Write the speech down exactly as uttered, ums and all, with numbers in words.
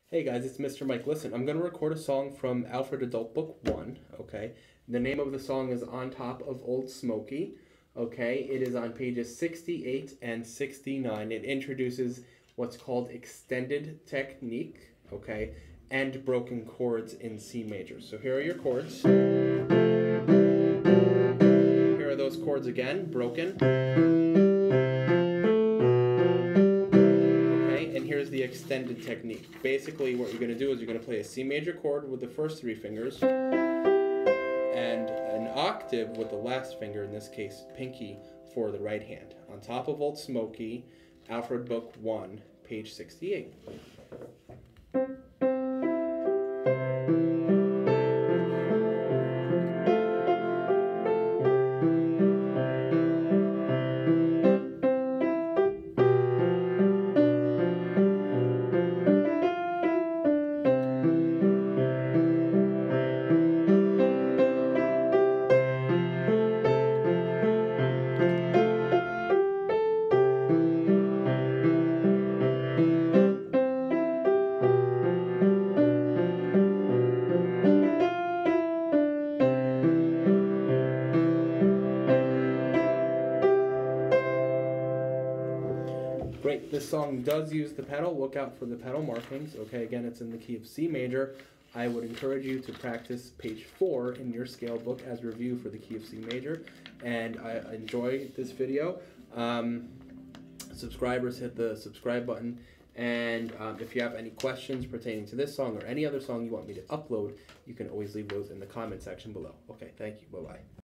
Hey guys, it's Mister Mike. Listen, I'm going to record a song from Alfred Adult Book one, okay? The name of the song is On Top of Old Smoky, okay? It is on pages sixty-eight and sixty-nine. It introduces what's called extended technique, okay? And broken chords in C major. So here are your chords. Here are those chords again, broken. Here's the extended technique. Basically, what you're going to do is you're going to play a C major chord with the first three fingers and an octave with the last finger, in this case, pinky, for the right hand. On Top of Old Smoky, Alfred Book one, page sixty-eight. Great. This song does use the pedal. Look out for the pedal markings. Okay, again, it's in the key of C major. I would encourage you to practice page four in your scale book as review for the key of C major. And I enjoy this video. Um, subscribers, hit the subscribe button. And um, if you have any questions pertaining to this song or any other song you want me to upload, you can always leave those in the comment section below. Okay, thank you. Bye-bye.